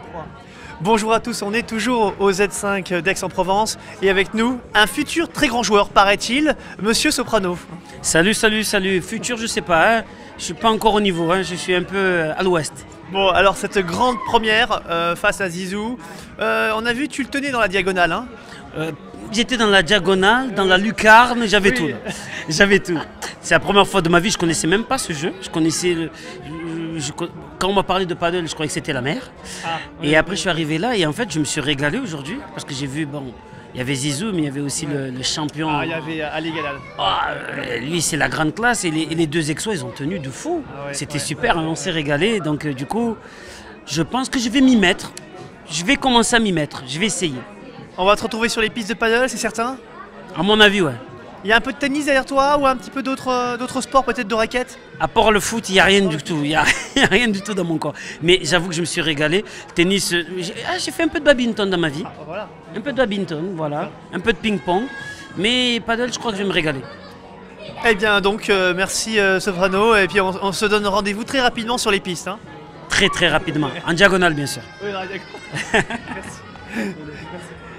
Bonjour à tous, on est toujours au Z5 d'Aix-en-Provence et avec nous, un futur très grand joueur, paraît-il, Monsieur Soprano. Salut, salut, salut. Futur, je sais pas, hein. Je suis pas encore au niveau, hein. Je suis un peu à l'ouest. Bon, alors cette grande première face à Zizou, on a vu, tu le tenais dans la diagonale. Hein. J'étais dans la diagonale, dans la lucarne, j'avais tout. Là. J'avais tout. C'est la première fois de ma vie, je connaissais même pas ce jeu. Je connaissais. Quand on m'a parlé de paddle, je croyais que c'était la mer. Et après, je suis arrivé là et en fait, je me suis régalé aujourd'hui parce que j'ai vu, bon, il y avait Zizou, mais il y avait aussi le champion. Il y avait Ali Galal. Lui, c'est la grande classe et les deux exos, ils ont tenu de fou. C'était super, hein, on s'est régalé. Donc, du coup, je pense que je vais m'y mettre. Je vais commencer à m'y mettre. Je vais essayer. On va te retrouver sur les pistes de paddle, c'est certain? À mon avis, ouais. Il y a un peu de tennis derrière toi ou un petit peu d'autres sports, peut-être de raquettes? À part le foot, il n'y a rien du tout. Il n'y a rien du tout dans mon corps. Mais j'avoue que je me suis régalé. Tennis, j'ai fait un peu de badminton dans ma vie. Voilà. Un peu de badminton, voilà. Un peu de ping-pong. Mais paddle, je crois que je vais me régaler. Eh bien, donc, merci Soprano. Et puis, on se donne rendez-vous très rapidement sur les pistes. Hein. Très, très rapidement. En diagonale, bien sûr. Oui, d'accord. Merci.